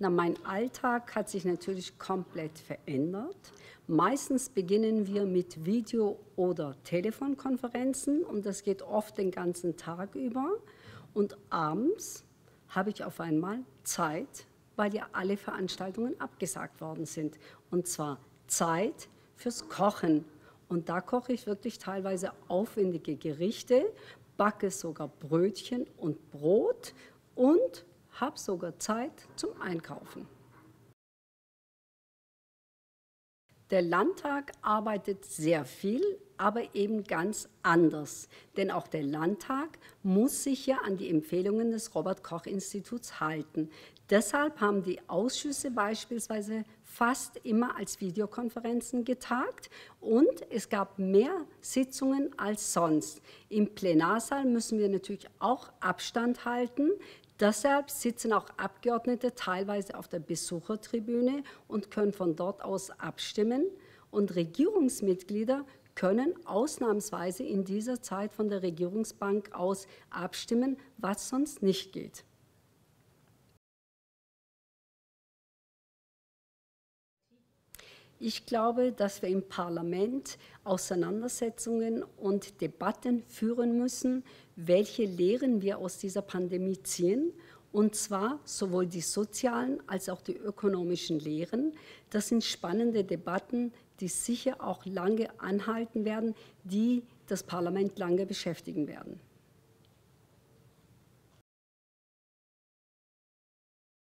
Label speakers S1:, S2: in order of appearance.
S1: Na, mein Alltag hat sich natürlich komplett verändert. Meistens beginnen wir mit Video- oder Telefonkonferenzen und das geht oft den ganzen Tag über. Und abends habe ich auf einmal Zeit, weil ja alle Veranstaltungen abgesagt worden sind. Und zwar Zeit fürs Kochen. Und da koche ich wirklich teilweise aufwendige Gerichte, backe sogar Brötchen und Brot und habe sogar Zeit zum Einkaufen. Der Landtag arbeitet sehr viel, aber eben ganz anders. Denn auch der Landtag muss sich ja an die Empfehlungen des Robert-Koch-Instituts halten. Deshalb haben die Ausschüsse beispielsweise fast immer als Videokonferenzen getagt und es gab mehr Sitzungen als sonst. Im Plenarsaal müssen wir natürlich auch Abstand halten. Deshalb sitzen auch Abgeordnete teilweise auf der Besuchertribüne und können von dort aus abstimmen. Und Regierungsmitglieder können ausnahmsweise in dieser Zeit von der Regierungsbank aus abstimmen, was sonst nicht geht. Ich glaube, dass wir im Parlament Auseinandersetzungen und Debatten führen müssen, welche Lehren wir aus dieser Pandemie ziehen, und zwar sowohl die sozialen als auch die ökonomischen Lehren. Das sind spannende Debatten, die sicher auch lange anhalten werden, die das Parlament lange beschäftigen werden.